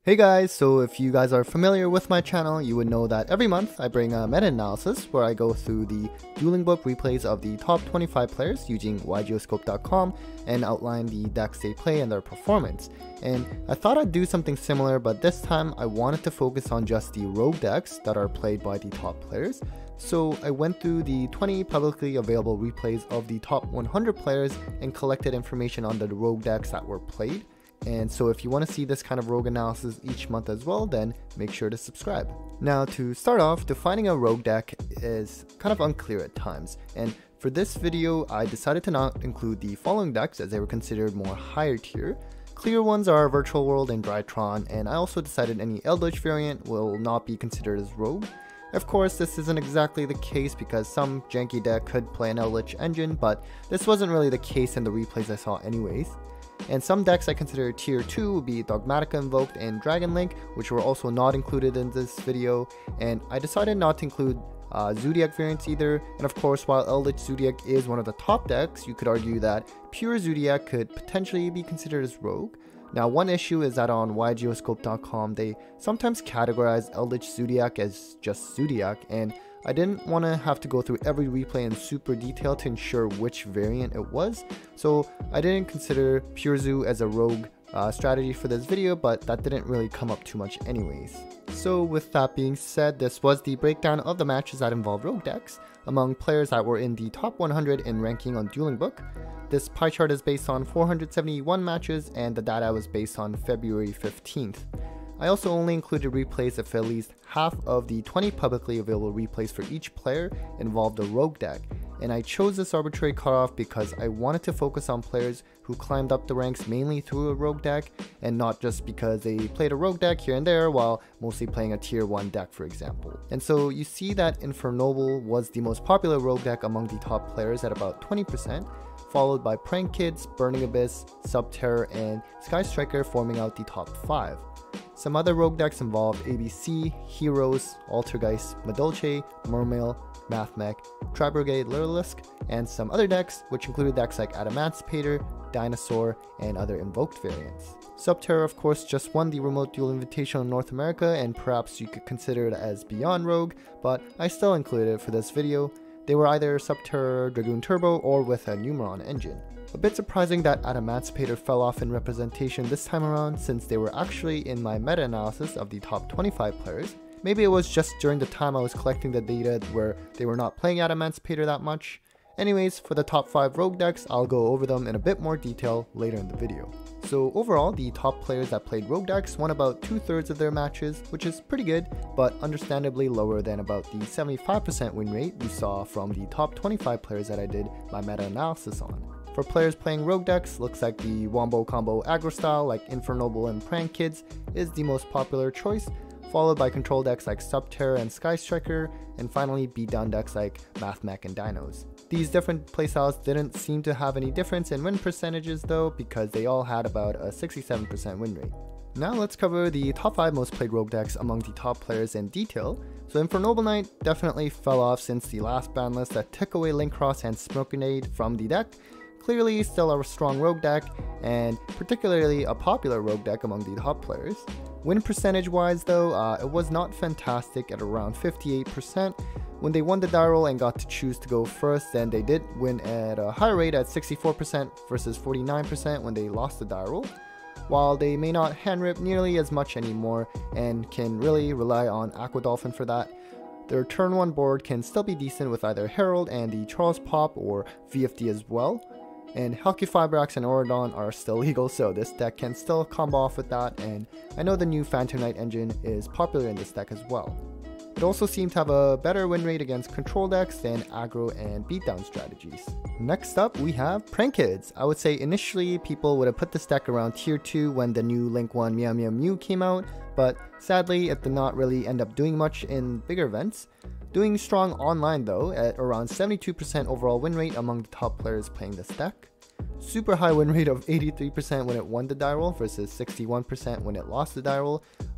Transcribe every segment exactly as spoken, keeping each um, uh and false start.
Hey guys, so if you guys are familiar with my channel, you would know that every month I bring a meta-analysis where I go through the Dueling book replays of the top twenty-five players using y geoscope dot com and outline the decks they play and their performance. And I thought I'd do something similar, but this time I wanted to focus on just the rogue decks that are played by the top players. So I went through the twenty publicly available replays of the top one hundred players and collected information on the rogue decks that were played. And so if you want to see this kind of rogue analysis each month as well, then make sure to subscribe. Now to start off, defining a rogue deck is kind of unclear at times, and for this video I decided to not include the following decks as they were considered more higher tier. Clear ones are Virtual World and Drytron, and I also decided any Eldritch variant will not be considered as rogue. Of course, this isn't exactly the case because some janky deck could play an Eldritch engine, but this wasn't really the case in the replays I saw anyways. And some decks I consider tier two would be Dogmatica Invoked and Dragon Link, which were also not included in this video, and I decided not to include uh, Zodiac variants either. And of course, while Eldritch Zodiac is one of the top decks, you could argue that pure Zodiac could potentially be considered as rogue. Now, one issue is that on y geoscope dot com they sometimes categorize Eldritch Zodiac as just Zodiac, and I didn't want to have to go through every replay in super detail to ensure which variant it was, so I didn't consider Pure Zoo as a rogue uh, strategy for this video, but that didn't really come up too much anyways. So with that being said, this was the breakdown of the matches that involved rogue decks among players that were in the top one hundred in ranking on Dueling Book. This pie chart is based on four hundred seventy-one matches, and the data was based on February fifteenth. I also only included replays if at least half of the twenty publicly available replays for each player involved a rogue deck, and I chose this arbitrary cutoff because I wanted to focus on players who climbed up the ranks mainly through a rogue deck, and not just because they played a rogue deck here and there while mostly playing a tier one deck, for example. And so you see that Infernoble was the most popular rogue deck among the top players at about twenty percent, followed by Prank Kids, Burning Abyss, Subterror, and Sky Striker forming out the top five. Some other rogue decks involved A B C, Heroes, Altergeist, Madolche, Mermail, Mathmech, Tri-Brigade Lurlisk, and some other decks, which included decks like Adamancipator, Dinosaur, and other invoked variants. Subterror, of course, just won the Remote Duel Invitational in North America, and perhaps you could consider it as beyond rogue, but I still included it for this video. They were either Subterror, Dragoon Turbo, or with a Numeron engine. A bit surprising that Adamancipator fell off in representation this time around, since they were actually in my meta-analysis of the top twenty-five players. Maybe it was just during the time I was collecting the data where they were not playing Adamancipator that much. Anyways, for the top five rogue decks, I'll go over them in a bit more detail later in the video. So overall, the top players that played rogue decks won about two thirds of their matches, which is pretty good, but understandably lower than about the seventy-five percent win rate we saw from the top twenty-five players that I did my meta-analysis on. For players playing rogue decks, looks like the Wombo Combo aggro style like Infernoble and Prank Kids is the most popular choice, followed by control decks like Subterror and Sky Striker, and finally beatdown decks like Mathmech and Dinos. These different playstyles didn't seem to have any difference in win percentages though, because they all had about a sixty-seven percent win rate. Now let's cover the top five most played rogue decks among the top players in detail. So Infernoble Knight definitely fell off since the last ban list that took away Link Cross and Smoke Grenade from the deck. Clearly still a strong rogue deck, and particularly a popular rogue deck among the top players. Win percentage wise though, uh, it was not fantastic at around fifty-eight percent. When they won the die roll and got to choose to go first, then they did win at a higher rate at sixty-four percent versus forty-nine percent when they lost the die roll. While they may not hand rip nearly as much anymore and can really rely on Aqua Dolphin for that, their turn one board can still be decent with either Herald and the Charles Pop or V F D as well. And Halqifibrax and Auradon are still legal, so this deck can still combo off with that, and I know the new Phantom Knight engine is popular in this deck as well. It also seemed to have a better win rate against control decks than aggro and beatdown strategies. Next up, we have Prank Kids. I would say initially people would have put this deck around tier two when the new Link one Meow Meow Mew came out, but sadly it did not really end up doing much in bigger events. Doing strong online though, at around seventy-two percent overall win rate among the top players playing this deck. Super high win rate of eighty-three percent when it won the die roll versus sixty-one percent when it lost the die roll.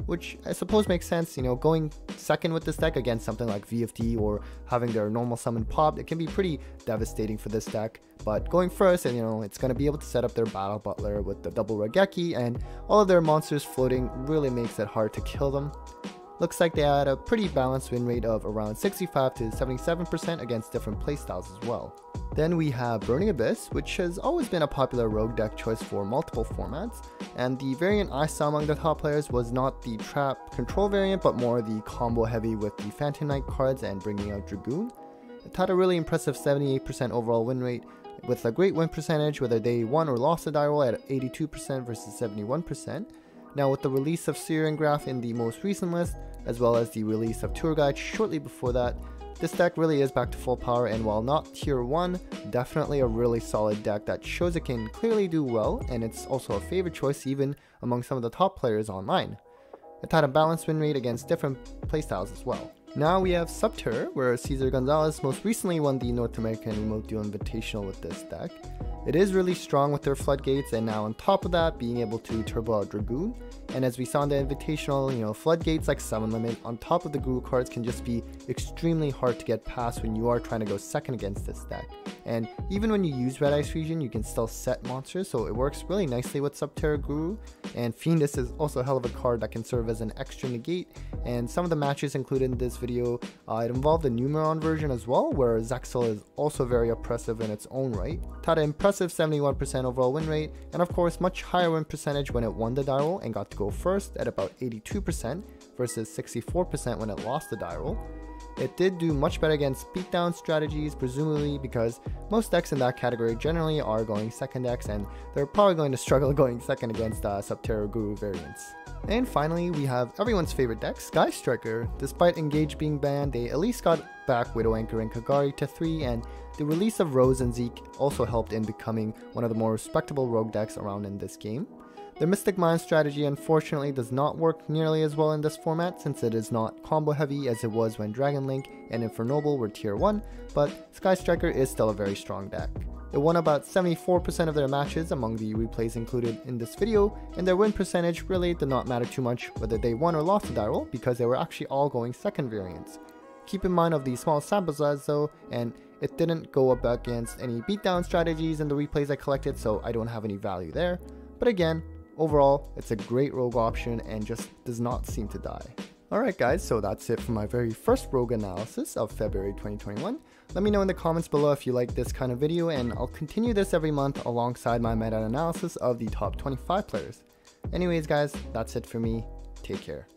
which I suppose makes sense. You know, going second with this deck against something like V F D or having their normal summon popped, it can be pretty devastating for this deck. But going first, and you know, it's going to be able to set up their Battle Butler with the double Raigeki, and all of their monsters floating really makes it hard to kill them. Looks like they had a pretty balanced win rate of around sixty-five to seventy-seven percent against different playstyles as well. Then we have Burning Abyss, which has always been a popular rogue deck choice for multiple formats, and the variant I saw among the top players was not the trap control variant, but more the combo heavy with the Phantom Knight cards and bringing out Dragoon. It had a really impressive seventy-eight percent overall win rate, with a great win percentage whether they won or lost the die roll at eighty-two percent versus seventy-one percent. Now with the release of Searing Graph in the most recent list, as well as the release of Tour Guide shortly before that, this deck really is back to full power, and while not tier one, definitely a really solid deck that shows it can clearly do well, and it's also a favorite choice even among some of the top players online. It had a balanced win rate against different playstyles as well. Now we have Subterror, where Cesar Gonzalez most recently won the North American Remote Duel Invitational with this deck. It is really strong with their floodgates, and now on top of that, being able to turbo out Dragoon. And as we saw in the Invitational, you know, floodgates like Summon Limit on top of the Guru cards can just be extremely hard to get past when you are trying to go second against this deck. And even when you use Red Ice Fusion, you can still set monsters, so it works really nicely with Subterror Guru. And Fiendus is also a hell of a card that can serve as an extra negate, and some of the matches included in this video, uh, it involved the Numeron version as well, where Zexal is also very oppressive in its own right. It had an impressive seventy-one percent overall win rate, and of course much higher win percentage when it won the die roll and got to go first at about eighty-two percent versus sixty-four percent when it lost the die roll. It did do much better against beatdown strategies, presumably because most decks in that category generally are going second decks, and they're probably going to struggle going second against uh, Subterror Guru variants. And finally, we have everyone's favorite deck, Sky Striker. Despite Engage being banned, they at least got back Widow Anchor and Kagari to three, and the release of Rose and Zeke also helped in becoming one of the more respectable rogue decks around in this game. The Mystic Mind strategy unfortunately does not work nearly as well in this format, since it is not combo heavy as it was when Dragon Link and Infernoble were tier one, but Sky Striker is still a very strong deck. It won about seventy-four percent of their matches among the replays included in this video, and their win percentage really did not matter too much whether they won or lost the die roll, because they were actually all going second variants. Keep in mind of the small sample size though, and it didn't go up against any beatdown strategies in the replays I collected, so I don't have any value there. But again, overall, it's a great rogue option and just does not seem to die. Alright guys, so that's it for my very first rogue analysis of February twenty twenty-one. Let me know in the comments below if you like this kind of video, and I'll continue this every month alongside my meta analysis of the top twenty-five players. Anyways guys, that's it for me. Take care.